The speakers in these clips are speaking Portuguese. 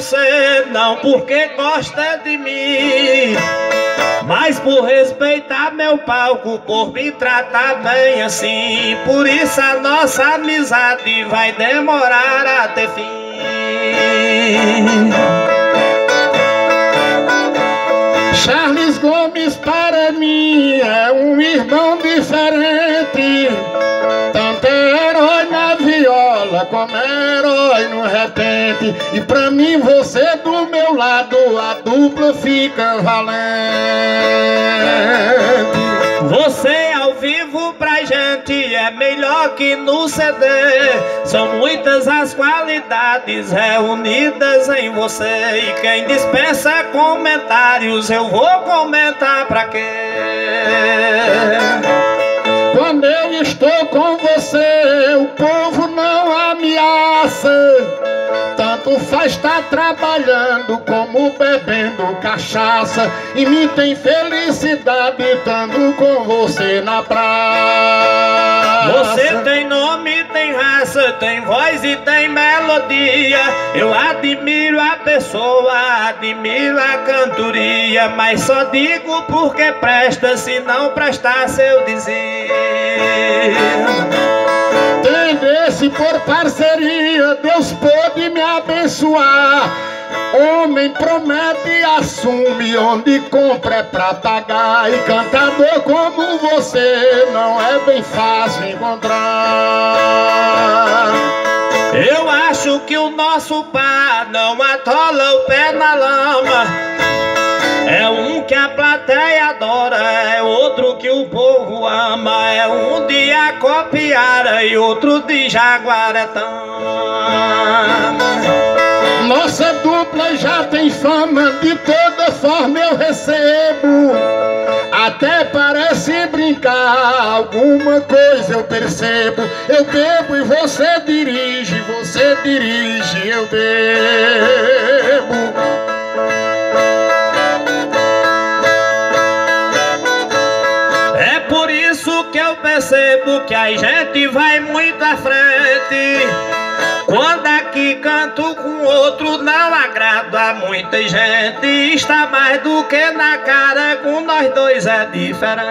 você, não porque gosta de mim, mas por respeitar meu palco, por me tratar bem assim. Por isso a nossa amizade vai demorar a ter fim. Charles Gomes para mim é um irmão diferente, tanto é herói na viola como é herói no repente. E pra mim você do meu lado, a dupla fica valente. Você ao vivo pra gente é melhor que no CD. São muitas as qualidades reunidas em você, e quem dispensa comentários eu vou comentar pra quê? Quando eu estou com você, o povo não ameaça. Tanto faz estar trabalhando como bebendo cachaça. E me tem felicidade estando com você na praça. Você tem nome, tem raça, tem voz e tem melodia. Eu admiro a pessoa, admiro a cantoria, mas só digo porque presta, se não prestasse eu dizia. Entender-se por parceria, Deus pôde me abençoar. Homem promete e assume, onde compra é pra pagar. E cantador como você não é bem fácil encontrar. Eu acho que o nosso par não atola o pé na lama. É um que a plateia adora, é outro que o povo ama. É um de Acopiara e outro de Jaguaretama. Nossa dupla já tem fama, de toda forma eu recebo. Até parece brincar, alguma coisa eu percebo. Eu bebo e você dirige, eu bebo. É por isso que eu percebo que a gente vai muito à frente. Quando aqui canto com outro não agrado a muita gente. Está mais do que na cara, com nós dois é diferente.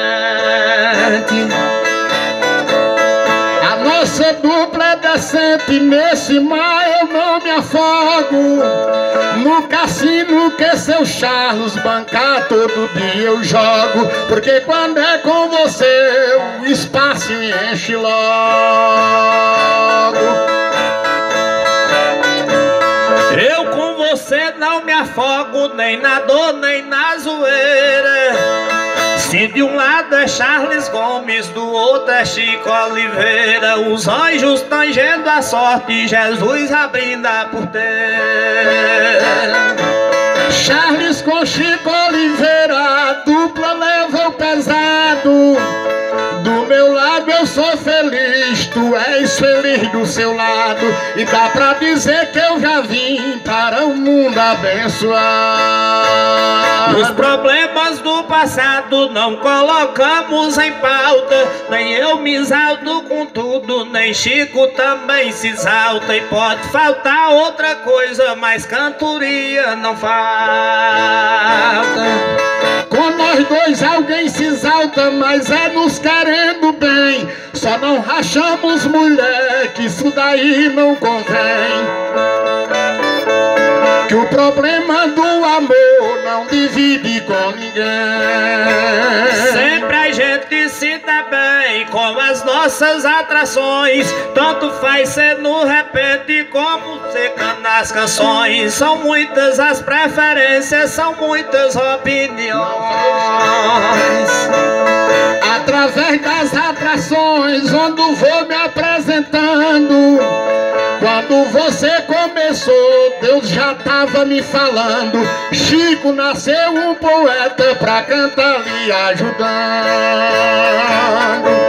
A nossa dupla é decente, nesse mar eu não me afogo. No cassino que seu Charles bancar todo dia eu jogo. Porque quando é com você o espaço enche logo. Eu com você não me afogo, nem na dor, nem na zoeira. Se de um lado é Charles Gomes, do outro é Chico Oliveira. Os anjos tangendo a sorte, Jesus abrindo a porteira. Charles com Chico Oliveira, a dupla leva o pesado. Do meu lado eu sou feliz, tu és feliz do seu lado. E dá pra dizer que eu já vim para o mundo abençoado. Os problemas do passado não colocamos em pauta. Nem eu me exalto com tudo, nem Chico também se exalta. E pode faltar outra coisa, mas cantoria não falta. Com nós dois alguém se exalta, mas é nos querendo bem. Só não rachamos mulher, que isso daí não convém. Que o problema do amor não divide com ninguém. Sempre a gente se dá bem com as nossas atrações. Tanto faz ser no repente como ser nas canções. São muitas as preferências, são muitas opiniões. Através das atrações, onde vou me apresentando. Quando você começou, Deus já tava me falando. Chico nasceu um poeta pra cantar lhe ajudando.